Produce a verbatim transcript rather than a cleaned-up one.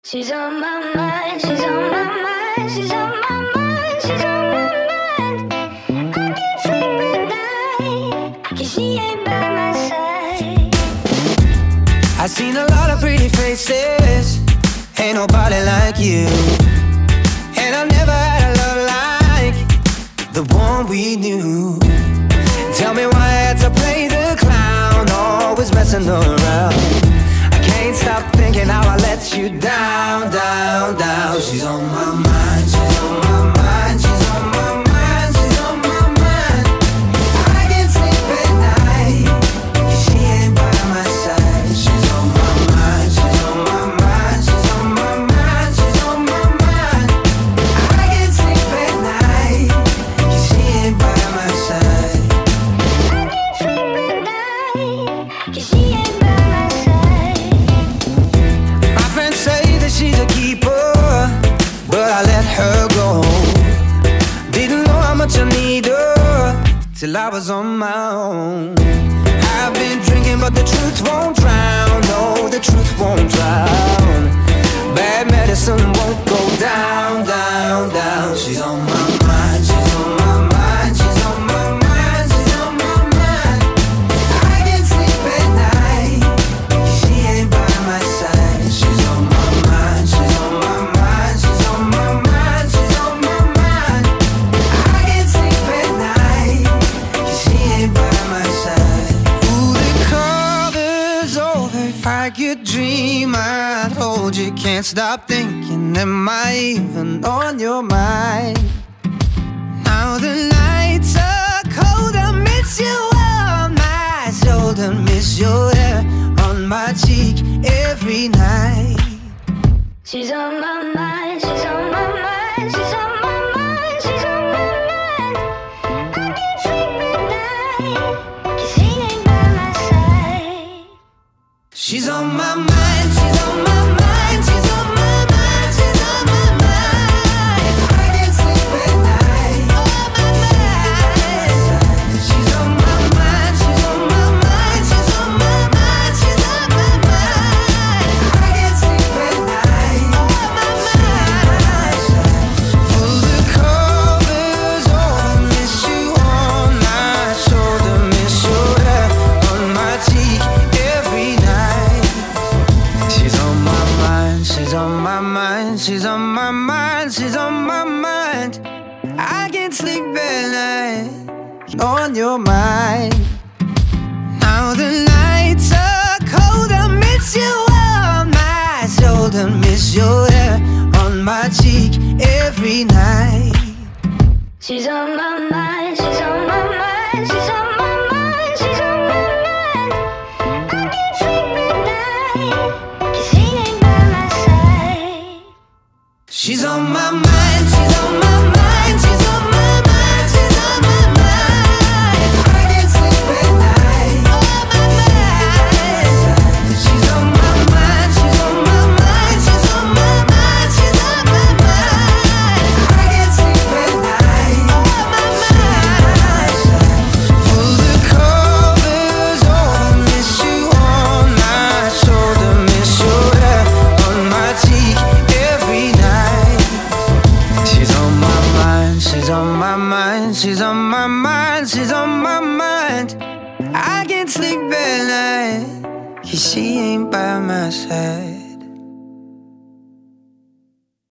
She's on my mind, she's on my mind, she's on my mind, she's on my mind. I can't sleep at night, 'cause she ain't by my side. I've seen a lot of pretty faces, ain't nobody like you. And I've never had a love like the one we knew. Tell me why I had to play the clown, always messing around. I can't stop thinking how I let you down, down, down. She's on my mind, she's on my mind, she's on my mind, she's on my mind. I can't sleep at night, 'cause she ain't by my side. She's on my mind, she's on my mind, she's on my mind, she's on my mind. I can't sleep at night, 'cause she ain't by my side. I can't sleep at night, 'cause she ain't by my side. My friends say that she's a keeper, but I let her go. Didn't know how much I need her till I was on my own. I've been drinking, but the truth won't drown. No, the truth won't drown. Bad medicine won't go down, down, down. She's on my mind, she's on my mind, she's on my mind, she's on my mind. I can't sleep at night, 'cause she ain't by my side. She's on my mind, she's on my mind, she's on my mind, she's on my mind. I can't sleep at night, 'cause she ain't by my side. Ooh, the cover's over. If I could dream, I'd hold you. Can't stop thinking, am I even on your mind? Now the nights are cold, I miss you on my shoulder, miss your hair on my cheek every night. She's on my mind, she's on my mind, she's on my mind, she's on my mind. I can't sleep at night, 'cause she ain't by my side. She's on my mind, she's on my mind, she's on my mind, she's on my mind. I can't sleep at night, on my mind. She's on my mind, she's on my mind, she's on my mind, she's on my mind. I can't sleep at night, on my mind. Pull the covers over, miss you on my shoulder, miss your hair on my cheek every night. She's on my mind, she's on my mind, she's on my mind, she's on my mind. I can't sleep at night on your mind. Now the nights are cold, I miss you on my shoulder, miss your hair on my cheek every night. She's on my mind, she's on my mind, she's on my mind, she's on my mind. I can't sleep at night, 'cause she ain't by my side. She's on my mind, she's on my